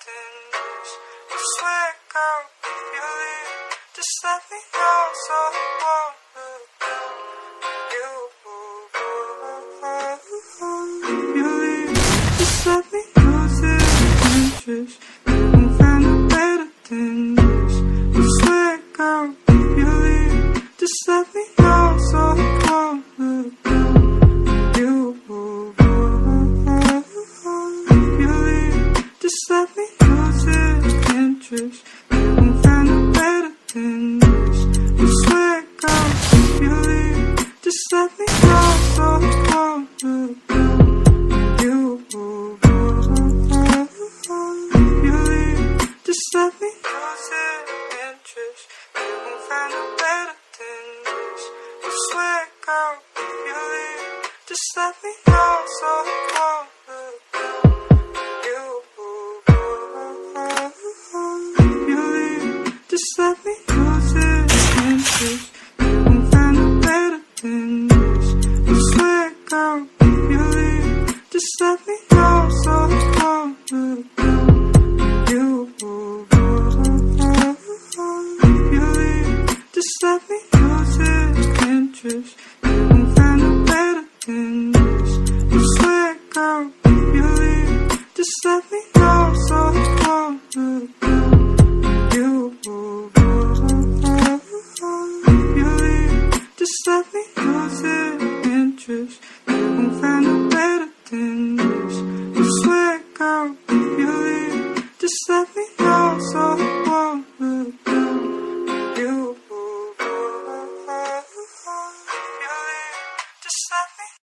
than this. I swear, girl, if you leave, just let me know so I won't look down on you. If you leave, just let me lose interest. You won't find it better than this. I swear, girl, if you leave, just let me know so I won't look down on you. If you leave, just let me lose interest. You won't find it better than this. I swear, girl, if you leave, just let me know so I won't look down on you. If you leave, just let me lose interest. You won't find it better than this. I swear, girl, if you leave, just let me know so I won't look down on you. If you leave, just let me lose interest. You won't find it better than this. I swear, girl, if you leave, just let me know so I won't look down on you. If you leave, just let me lose interest. You won't find it better than this. I swear, girl, if you leave, just let me know so I won't look down on you. If you leave, just let me lose interest. You won't find it better than this. I swear, girl, if you leave, just let